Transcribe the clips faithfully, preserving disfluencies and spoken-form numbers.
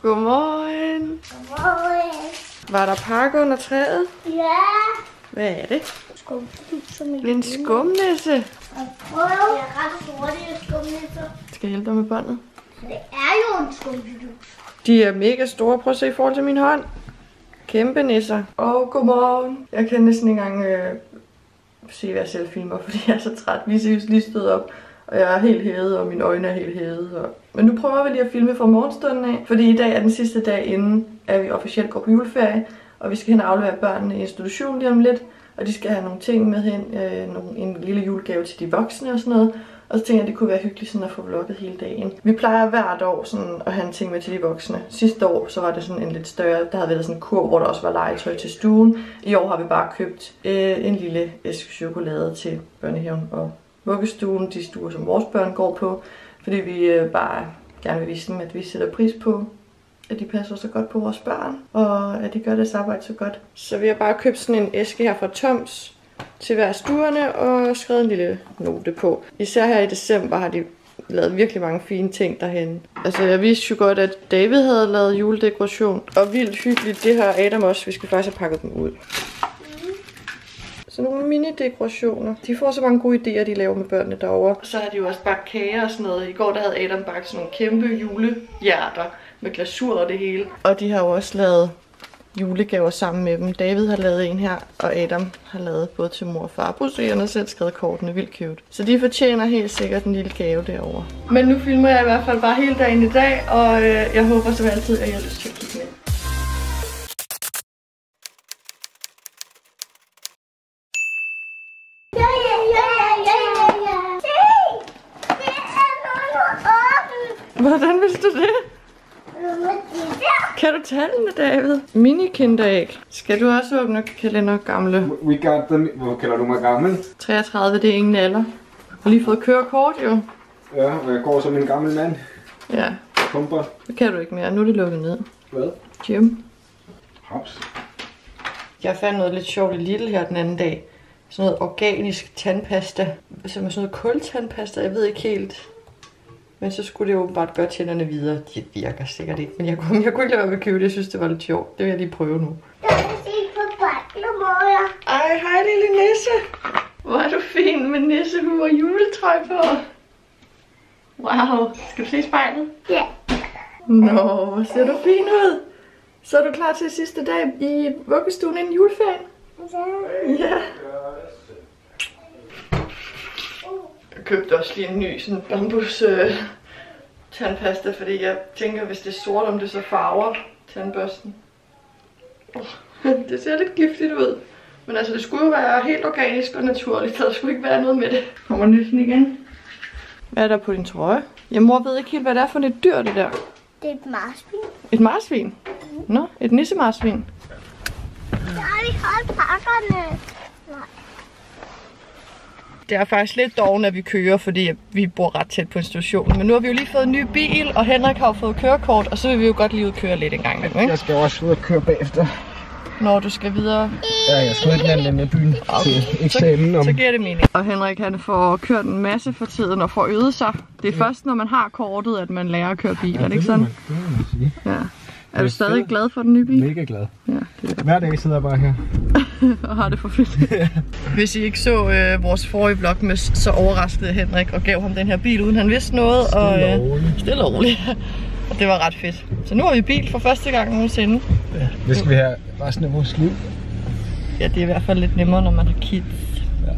Godmorgen. Godmorgen. Var der pakke under træet? Ja. Hvad er det? Skumnisse. En skumnisse. Jeg er ret hurtige skumnisser. Skal jeg hjælpe dig med båndet? Det er jo en skumnisse. De er mega store. Prøv at se i forhold til min hånd. Kæmpe nisser. Åh, oh, godmorgen. Jeg kan næsten ikke engang øh, se, hvad jeg selv filmer, fordi jeg er så træt. Vi er lige stået op, og jeg er helt hævet, og mine øjne er helt hævet. Og... Men nu prøver vi lige at filme fra morgenstunden af, fordi i dag er den sidste dag, inden at vi officielt går på juleferie. Og vi skal hen og aflevere børnene i institutionen lige om lidt. Og de skal have nogle ting med hen, øh, nogle, en lille julegave til de voksne og sådan noget. Og så tænkte jeg, at det kunne være hyggeligt sådan at få vlogget hele dagen. Vi plejer hvert år sådan at have en ting med til de voksne. Sidste år så var det sådan en lidt større, der havde været sådan en kurv, hvor der også var legetøj til stuen. I år har vi bare købt øh, en lille æske chokolade til børnehaven og vuggestuen, de stuer som vores børn går på. Fordi vi øh, bare gerne vil vise dem, at vi sætter pris på, at de passer så godt på vores børn, og at de gør deres arbejde så godt. Så vi har bare købt sådan en æske her fra Toms til hver stuerne og skrevet en lille note på. Især her i december har de lavet virkelig mange fine ting derhen. Altså jeg vidste jo godt, at David havde lavet juledekoration, og vildt hyggeligt, det har Adam også. Vi skal faktisk have pakket dem ud. Så nogle mini-dekorationer. De får så mange gode idéer, de laver med børnene derovre. Så har de jo også bagt kager og sådan noget. I går der havde Adam bagt sådan nogle kæmpe julehjerter med glasur og det hele. Og de har jo også lavet julegaver sammen med dem. David har lavet en her, og Adam har lavet både til mor og far. Bruserne har selv skrevet kortene, vildt cute. Så de fortjener helt sikkert en lille gave derovre. Men nu filmer jeg i hvert fald bare hele dagen i dag, og øh, jeg håber som altid, at I har lyst til at kigge med. Hvordan vidste du det? Kan du tallene, David? Mini-kinderæg. Skal du også åbne kalender gamle? We got them. Hvor kalder du mig gammel? treogtredive, det er ingen alder. Jeg har lige fået kørekort, jo. Ja, og jeg går som en gammel mand. Ja. Pumper. Det kan du ikke mere. Nu er det lukket ned. Hvad? Gym. Hops. Jeg fandt noget lidt sjovt i Lidl her den anden dag. Sådan noget organisk tandpasta. Som er sådan noget kultandpasta. Jeg ved ikke helt. Men så skulle det åbenbart gøre tænderne videre. De virker sikkert ikke. Men jeg kunne, jeg kunne ikke lade være med at købe det. Jeg synes, det var lidt sjovt. Det vil jeg lige prøve nu. Jeg kan se på børnemåler. Ej, hej lille nisse. Hvor er du fin med nissehue og juletøj på. Wow. Skal du se spejlet? Ja. Nå, hvor ser du fin ud. Så er du klar til sidste dag i vuggestuen inden juleferien? Ja. Jeg købte også lige en ny sådan bambus øh, tandpasta, fordi jeg tænker, hvis det er sort, om det så farver tandbørsten. Oh, det ser lidt giftigt ud. Men altså, det skulle jo være helt organisk og naturligt, så der skulle ikke være noget med det. Kommer nissen igen. Hvad er der på din trøje? Jeg mor ved ikke helt, hvad det er for et dyr, det der. Det er et marsvin. Et marsvin? Nå, et nissemarsvin. Så har vi holdt pakkerne. Nej. Det er faktisk lidt dårligt, at vi kører, fordi vi bor ret tæt på institutionen. Men nu har vi jo lige fået en ny bil, og Henrik har jo fået kørekort, og så vil vi jo godt lige ud og køre lidt en gang. Ikke? Jeg skal også ud og køre bagefter. Når du skal videre. Ja, jeg skal ikke lande i byen okay. til eksamen om... Så, så giver det mening. Og Henrik han får kørt en masse for tiden og får øvet sig. Det er ja. først, når man har kortet, at man lærer at køre bil. Ja, er det ikke sådan? Man, det må man sige. Ja. Er du stadig fedt. Glad for den nye bil? Mega glad. Ja, det er. Hver dag sidder jeg bare her. og har det for fedt. Ja. Hvis I ikke så øh, vores forrige vlog med, så overraskede Henrik og gav ham den her bil, uden han vidste noget. Stille og øh, roligt. Stille og roligt. Og det var ret fedt. Så nu har vi bil for første gang nogensinde. Ja, det skal vi have resten af vores liv. Ja, det er i hvert fald lidt nemmere, når man har kids. Ja.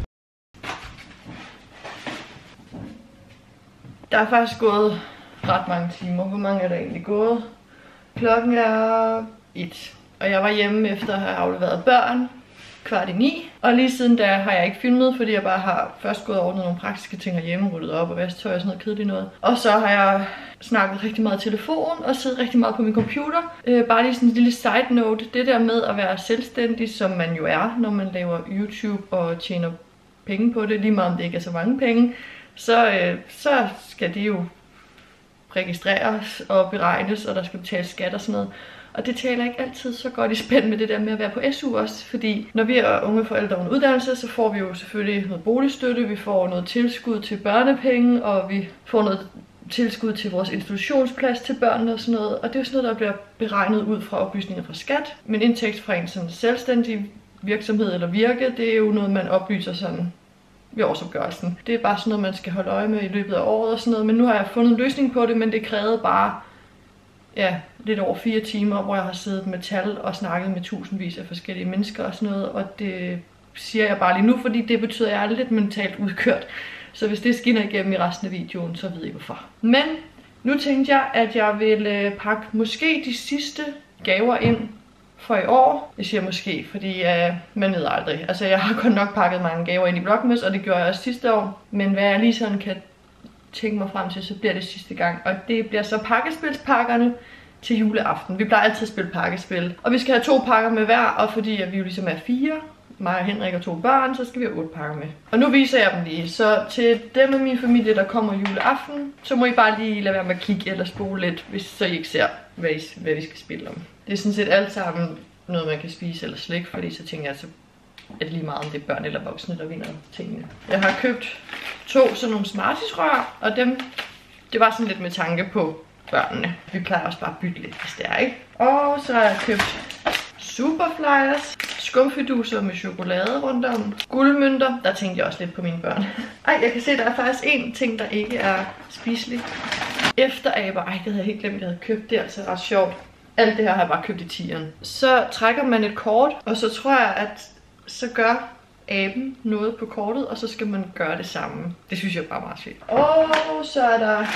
Der er faktisk gået ret mange timer. Hvor mange er der egentlig gået? Klokken er et. Og jeg var hjemme efter at have afleveret børn. Kvart i ni. Og lige siden da har jeg ikke filmet, fordi jeg bare har først gået og ordnet nogle praktiske ting hjemme, ryddet op og vasktøj og sådan noget kedeligt noget. Og så har jeg snakket rigtig meget i telefon og siddet rigtig meget på min computer. Øh, bare lige sådan en lille side note. Det der med at være selvstændig, som man jo er, når man laver YouTube og tjener penge på det, lige meget om det ikke er så mange penge, så, øh, så skal det jo registreres og beregnes, og der skal betales skat og sådan noget. Og det taler ikke altid så godt i spænd med det der med at være på S U også, fordi når vi er unge forældre under uddannelse, så får vi jo selvfølgelig noget boligstøtte, vi får noget tilskud til børnepenge, og vi får noget tilskud til vores institutionsplads til børnene og sådan noget. Og det er jo sådan noget, der bliver beregnet ud fra oplysninger fra skat. Men indtægt fra en sådan selvstændig virksomhed eller virke, det er jo noget, man oplyser sådan ved årsopgørelsen. Det er bare sådan noget, man skal holde øje med i løbet af året og sådan noget. Men nu har jeg fundet en løsning på det, men det krævede bare ja, lidt over fire timer, hvor jeg har siddet med tal og snakket med tusindvis af forskellige mennesker og sådan noget. Og det siger jeg bare lige nu, fordi det betyder, at jeg er lidt mentalt udkørt. Så hvis det skinner igennem i resten af videoen, så ved I hvorfor. Men nu tænkte jeg, at jeg vil pakke måske de sidste gaver ind for i år. Jeg siger måske, fordi uh, man ved aldrig. Altså jeg har godt nok pakket mange gaver ind i Vlogmas, og det gjorde jeg også sidste år. Men hvad jeg lige sådan kan tænke mig frem til, så bliver det sidste gang. Og det bliver så pakkespilspakkerne til juleaften. Vi plejer altid at spille pakkespil. Og vi skal have to pakker med hver, og fordi at vi jo ligesom er fire, mig og Henrik og to børn, så skal vi have otte pakker med. Og nu viser jeg dem lige. Så til dem af min familie, der kommer juleaften, så må I bare lige lade være med at kigge eller spole lidt, hvis så I ikke ser, hvad, I, hvad vi skal spille om. Det er sådan set alt sammen noget, man kan spise eller slik, fordi så tænker jeg, så er det lige meget, om det er børn eller voksne, der vinder tingene. Jeg har købt to sådan nogle Smarties-rør, og dem, det var sådan lidt med tanke på børnene. Vi plejer også bare at bytte lidt, hvis det er, ikke? Og så har jeg købt Superflyers, skumfiduser med chokolade rundt om, guldmønter. Der tænkte jeg også lidt på mine børn. Ej, jeg kan se, der er faktisk en ting, der ikke er spiselig. Efteraber. Ej, det havde jeg helt glemt, jeg havde købt. Det er altså ret sjovt. Alt det her har jeg bare købt i tieren. Så trækker man et kort, og så tror jeg, at så gør aben noget på kortet, og så skal man gøre det samme. Det synes jeg bare er meget fedt. Og så er der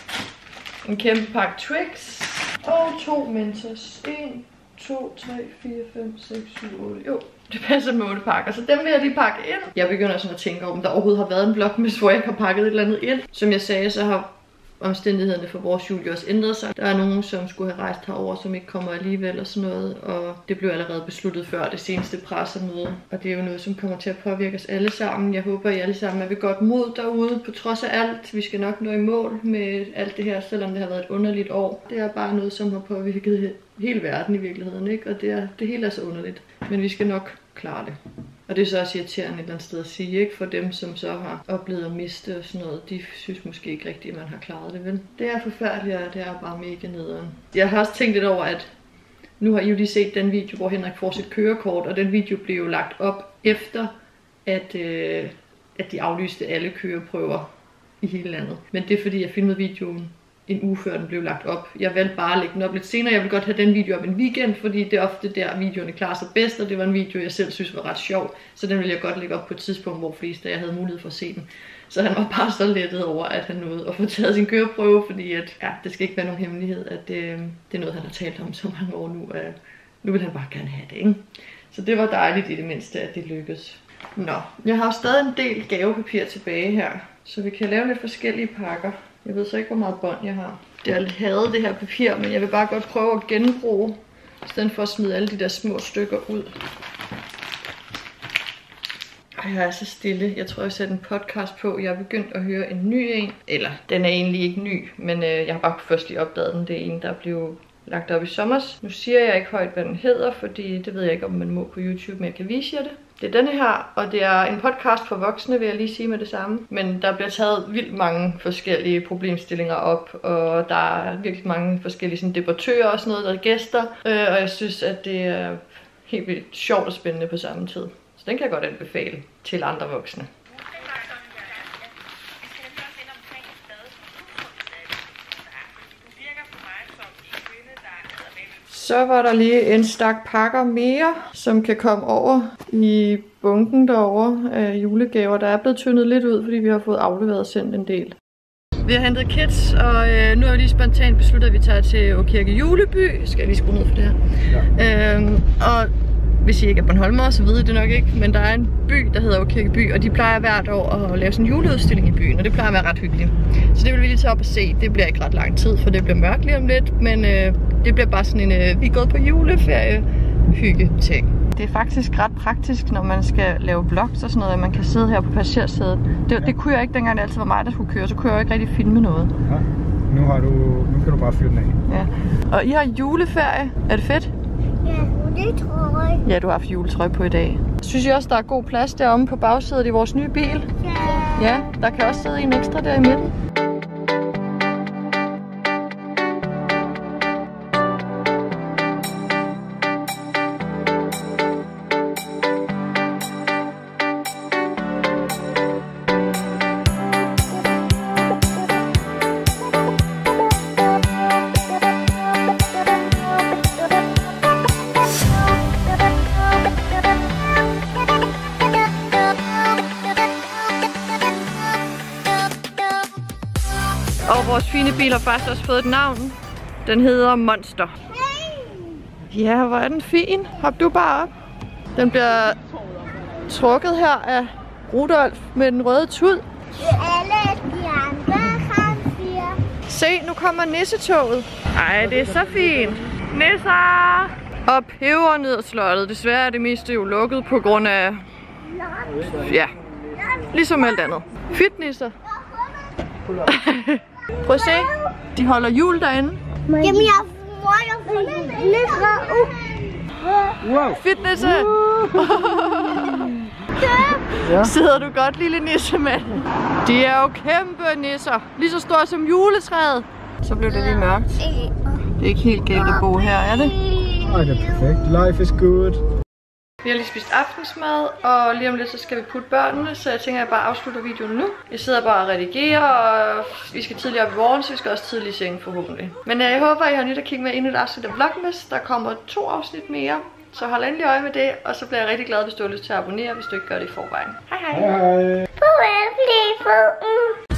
en kæmpe pakke Twix og to Mentos. en, to, tre, fire, fem, seks, syv, otte. Jo, det passer med otte pakker, så dem vil jeg lige pakke ind. Jeg begynder sådan at tænke over, om der overhovedet har været en vlogmas, hvor jeg ikke har pakket et eller andet ind. Som jeg sagde, så har omstændighederne for vores jul også ændret sig. Der er nogen, som skulle have rejst herover, som ikke kommer alligevel og sådan noget. Og det blev allerede besluttet før det seneste pressemøde. Og det er jo noget, som kommer til at påvirke os alle sammen. Jeg håber, I alle sammen er ved godt mod derude, på trods af alt. Vi skal nok nå i mål med alt det her, selvom det har været et underligt år. Det er bare noget, som har påvirket hele verden i virkeligheden, ikke? Og det, er, det hele er så underligt. Men vi skal nok klare det. Og det er så også irriterende et eller andet sted at sige, ikke? For dem, som så har oplevet at miste og sådan noget, de synes måske ikke rigtigt, at man har klaret det, vel? Det er forfærdeligt, og det er bare mega nederen. Jeg har også tænkt lidt over, at nu har I jo lige set den video, hvor Henrik får sit kørekort, og den video blev jo lagt op efter, at, øh, at de aflyste alle køreprøver i hele landet. Men det er fordi, jeg filmede videoen en uge før den blev lagt op. Jeg valgte bare at lægge den op lidt senere. Jeg vil godt have den video op en weekend, fordi det er ofte der, videoerne klarer sig bedst, og det var en video, jeg selv synes var ret sjov. Så den ville jeg godt lægge op på et tidspunkt, hvor flest af jer havde mulighed for at se den. Så han var bare så lettet over, at han nåede at få taget sin køreprøve, fordi at, ja, det skal ikke være nogen hemmelighed, at det, det er noget, han har talt om så mange år nu. Uh, nu vil han bare gerne have det, ikke? Så det var dejligt i det mindste, at det lykkedes. Nå, jeg har stadig en del gavepapir tilbage her, så vi kan lave lidt forskellige pakker. Jeg ved så ikke, hvor meget bånd jeg har. Jeg har hadet det her papir, men jeg vil bare godt prøve at genbruge, i stedet for at smide alle de der små stykker ud. Ej, jeg er så stille. Jeg tror, jeg sætter en podcast på. Jeg er begyndt at høre en ny en. Eller, den er egentlig ikke ny, men øh, jeg har bare først lige opdaget den. Det er en, der blev lagt op i sommers. Nu siger jeg ikke højt, hvad den hedder, fordi det ved jeg ikke, om man må på YouTube, men jeg kan vise jer det. Det er denne her, og det er en podcast for voksne, vil jeg lige sige med det samme. Men der bliver taget vildt mange forskellige problemstillinger op, og der er virkelig mange forskellige sådan, debattører og sådan noget, der er gæster. Øh, og jeg synes, at det er helt vildt sjovt og spændende på samme tid. Så den kan jeg godt anbefale til andre voksne. Så var der lige en stak pakker mere, som kan komme over i bunken derovre af julegaver. Der er blevet tyndet lidt ud, fordi vi har fået afleveret og sendt en del. Vi har hentet kids, og øh, nu har vi lige spontant besluttet, at vi tager til Åkirke Juleby. Skal jeg lige skrue ned for det her? Ja. Øhm, og hvis I ikke er Bornholmer, så ved I det nok ikke, men der er en by, der hedder Åkirke By, og de plejer hvert år at lave sådan en juleudstilling i byen, og det plejer at være ret hyggeligt. Så det vil vi lige tage op og se. Det bliver ikke ret lang tid, for det bliver mørkt lige om lidt, men øh, det bliver bare sådan en, øh, vi er gået på juleferie hygge-ting. Det er faktisk ret praktisk, når man skal lave vlogs og sådan noget, at man kan sidde her på passagersædet. Det, ja. det kunne jeg ikke, dengang det altid var mig, der skulle køre, så kunne jeg jo ikke rigtig filme noget. Ja. Nu, har du, nu kan du bare fyre den af. Ja. Og I har juleferie. Er det fedt? Ja, juletrøje. Ja, du har haft juletrøje på i dag. Synes I også, der er god plads deromme på bagsædet i vores nye bil? Ja. Ja, der kan også sidde en ekstra der i midten. minibil har faktisk også fået et navn. Den hedder Monster. Ja, hvor er den fin. Hop du bare op. Den bliver trukket her af Rudolf med den røde tud. Alle de andre kan sige. Se, nu kommer nissetoget. Ej, det er så fint. Nisser! Og peber ned ad slottet. Desværre er det meste jo lukket på grund af... Ja, ligesom alt andet. Fedt, nisser. Prøv at se. De holder jul derinde. Jamen, jeg får lidt ud. Wow. Fedt, nisse. Ja. Sidder du godt, lille nissemand? De er jo kæmpe nisser. Lige så store som juletræet. Så blev det lige mørkt. Det er ikke helt galt at bo her, er det? Ej, det er perfekt. Life is good. Vi har lige spist aftensmad, og lige om lidt så skal vi putte børnene, så jeg tænker, at jeg bare afslutter videoen nu. Jeg sidder bare og redigerer, og vi skal tidligere op i morgen, så vi skal også tidligt i seng forhåbentlig. Men jeg håber, at I har nyt at kigge med ind i et afsnit af Vlogmas. Der kommer to afsnit mere, så hold endelig øje med det, og så bliver jeg rigtig glad, hvis du har lyst til at abonnere, hvis du ikke gør det i forvejen. Hej hej! Hej hej! På